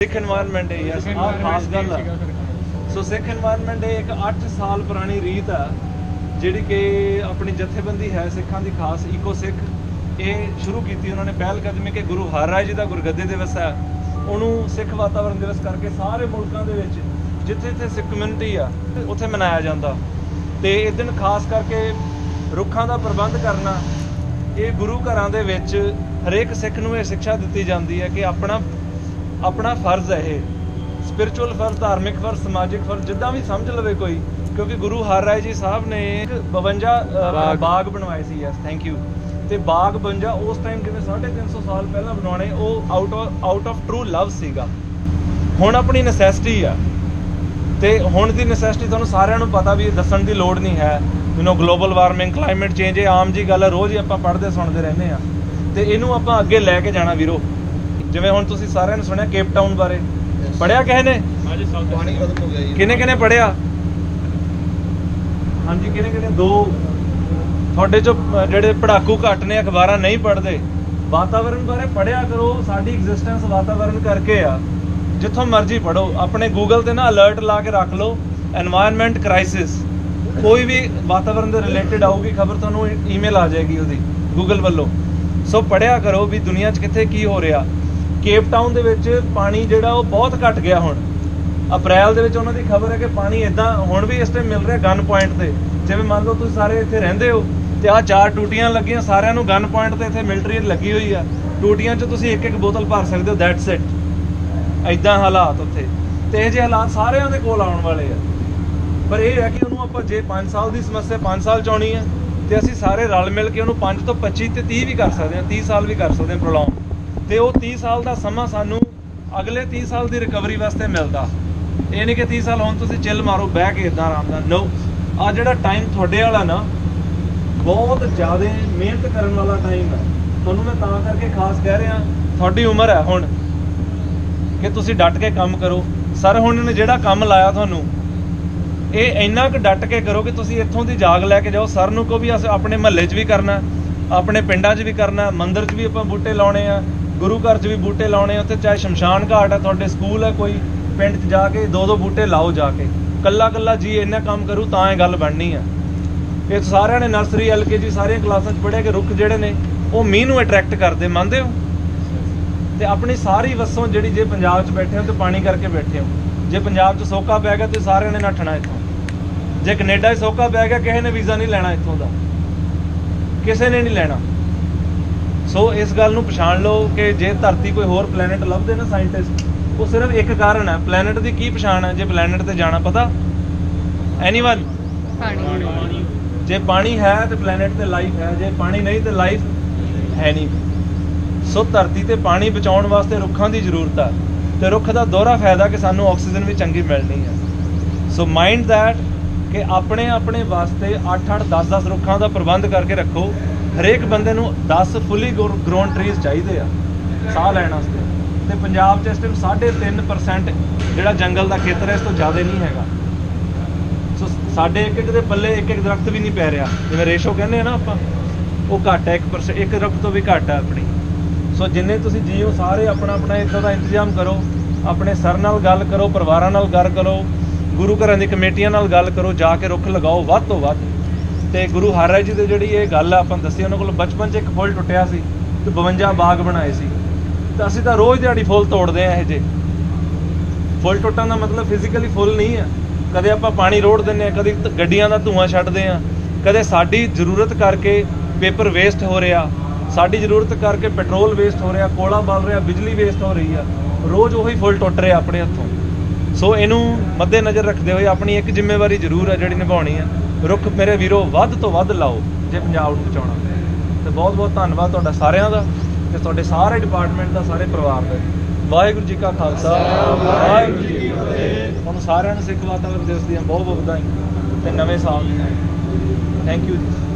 Sikh environment है यस आ खास गल है। सो सिख एनवायरनमेंट एक 8 साल पुरानी रीत है जिहड़ी कि अपनी जथेबंदी है सिखां दी खास ईको सिख ये शुरू की उन्होंने पहल कदमी कि गुरु हरराय जी का गुरगद्दे दिवस है उन्होंने सिख वातावरण दिवस करके सारे मुल्कों के जिथे जिथे सिख कम्यूनिटी आ उत्थे मनाया जाता। तो इस दिन खास करके रुखां का प्रबंध करना ये गुरु घरां दे विच हरेक सिख नूं ये शिक्षा दी जाती है कि अपना अपना फर्ज है ये स्पिरिचुअल फर्ज धार्मिक फर्ज समाजिक फर्ज जिद्दां भी समझ लवे कोई, क्योंकि गुरु हरराय जी साहब ने 52 बाग बनवाए सी। Yes thank you. तो बाग 52 उस टाइम जिवें 350 साल पहला बनाने वो आउट ऑफ ट्रू लव सीगा। हुण अपनी नसैसिटी आ ते हुण दी नसैसिटी तुहानूं सारिआं नूं पता भी दस्सण दी लोड़ नहीं है। ग्लोबल वार्मिंग क्लाइमेट चेंज ये आम जी गल है, रोज़ ही आपां पढ़दे सुणदे रहंदे आ ते इहनूं आपां अग्गे लै के जाना वीरो। जिवें हुण तुसीं सारिआं ने सुणिआ केप टाउन बारे पढ़िआ किसे ने? किने किने पढ़िआ? हाँ जी किने किने? दो थोड़े जो ਜਿਹੜੇ ਪੜਾਕੂ ਘੱਟ ਨੇ ਅਖਬਾਰਾਂ नहीं पढ़ते वातावरण बारे पढ़िया करो। साडी एग्जिस्टेंस वातावरण करके आ, जिथों मर्जी पढ़ो। अपने गूगल ते ना अलर्ट ला के रख लो एनवायरनमेंट क्राइसिस, कोई भी वातावरण के रिलेटेड आऊगी खबर तुहानूं ईमेल आ जाएगी उसदी गूगल वालों। सो पढ़िया करो भी दुनिया 'च कित्थे की हो रहा। केप टाउन दे विच पानी जिहड़ा वो बहुत घट गया। हुण अप्रैल दे विच उन्हां दी खबर है कि पानी इदां हुण भी इस टाइम मिल रहा गन पॉइंट ते। जिवें मान लो तुसीं सारे इत्थे रहिंदे हो ते आ 4 टूटियां लगियां, सारिआं नूं गन पॉइंट ते इत्थे मिलटरी लगी हुई आ। टूटियां 'च तुसीं एक बोतल भर सकदे हो, दैट्स इट। इदां हालात उत्थे ते इह जिहे हालात सारिआं दे कोल आउण वाले आ। पर यह है कि उन्होंने आपां जे 5 साल की समस्या 5 साल च आउणी है तो असीं सारे रल मिल के उन्होंने 5 तो 25 ते 30 भी कर सकते हैं, 30 साल भी कर सकते हैं प्रोलॉन्ग। तो वो 30 साल का समा सानू अगले 30 साल की रिकवरी वास्ते मिलता। ये नहीं कि 30 साल हुण तुसीं चिल मारो बह के इदां आराम नाल। नो, आ जिहड़ा टाइम तुहाडे वाला ना बहुत ज़्यादा मेहनत करने वाला टाइम है। तुहानूं मैं तां करके खास कह रहा, तुहाडी उम्र है हुण कि तुसीं डट के काम करो। सर हुण ने जिहड़ा काम लाया तुहानूं ये इन्ना क डट के करो कि तुसीं इत्थों दी जाग लैके जाओ। सर नूं को भी अस अपने महल्ले 'च भी करना, अपने पिंडां 'च भी करना, मंदिर 'च भी आपां बूटे लाउणे आ, गुरु घर 'च भी बूटे लाउणे। उत्थे चाहे शमशान घाट है, तुहाडे स्कूल है, कोई पिंड 'च जाके 2-2 बूटे लाओ जाके। कल्ला कल्ला जी इन्ना काम करूँ तां ये गल बननी है। ये सारिआं ने नर्सरी LKG सारियां क्लासां 'च पढ़िआ कि रुख जिहड़े ने वो मींह नूं अट्रैक्ट करदे, मनदे हो? ते अपनी सारी वसों जिहड़ी जे पंजाब 'च बैठे हो तो पानी करके बैठे हो। जे पंजाब 'च सोका पै गया तो सारिआं ने नੱਠਣਾ इत्थों। जे कनेडा सोका पै गया किसी ने वीज़ा नहीं लेना इत्थों का, किसी ने नहीं लेना। सो इस गल नूं पछाण लो कि जे धरती कोई होर प्लैनेट लभदे ना साइंटिस्ट, वो सिर्फ एक कारण है। प्लैनेट की की पछाण है जे प्लैनेट ते जाना पता? एनीवन? पानी। जे पानी है तो प्लैनेट ते लाइफ है, जे पानी नहीं तो लाइफ है नहीं। सो धरती ते पानी बचाउण वास्ते रुखां की जरूरत है। तो रुख का दोहरा फायदा कि सानू ऑक्सीजन भी चंगी मिलनी है। सो माइंड दैट कि अपने अपने वास्ते 8-8 10-10 रुखां का प्रबंध करके रखो। हरेक बंदे नूं 10 फुली ग्रोन ट्रीज चाहिए आ साह लैण वास्ते। ते पंजाब 'च इस टाइम 3.5% जिहड़ा जंगल का खेतर है, इस तो ज़्यादा नहीं हैगा। सो साडे एक दे पल्ले एक दरख्त भी नहीं पै रहा। जिवें रेशो कहने ना आपां वो घट है, 1% एक दरख्त तो भी घट है अपनी। सो जिन्ने तुसीं जीओ सारे अपना अपना इदां दा इंतजाम करो। अपने सर नाल गल करो, परिवारां नाल गल करो, गुरु घरां दी कमेटियां नाल गल करो, जाके रुख लगाओ वध तो वध। ते गुरु हरराय जी दी जिहड़ी ये गल आपां दस्सी, उन्हां कोल बचपन 'च एक फुੱਲ टुੱਟਿਆ सी ते 52 बाग बनाए सी। ते असीं तां रोज़ दिहाड़ी फुੱਲ तोड़दे आ। ये जे फुੱਲ टुੱਟਣ ਦਾ मतलब फिजिकली फुੱਲ नहीं है। कदे आपां पानी रोड़ दिंदे, कदे गड्डियां दा धुआं छड्डदे आ, कदे साडी जरूरत करके पेपर वेस्ट हो रहा, साडी जरूरत करके पेट्रोल वेस्ट हो रहा, कोला बल रहा, बिजली वेस्ट हो रही है। रोज़ उही फुੱਲ टुੱਟ रहे अपने हत्थों। सो इनू मद्देनज़र रखते हुए अपनी एक जिम्मेवारी जरूर है जिहड़ी निभाउणी है। रुख मेरे वीरो वध तो वध लाओ जे पंजाब नूं बचाउणा। ते बहुत बहुत धन्नवाद तुहाडा सारिआं दा ते तुहाडे सारे डिपार्टमेंट दा, सारे परिवार दा। वाहिगुरू जी का खालसा, वाहिगुरू जी की फतेह। तुहानूं सारिआं नूं सिख वातावरण दिवस दीआं बहुत बहुत ਵਧਾਈਆਂ ते नवें साल ਦੀਆਂ। Thank you ji.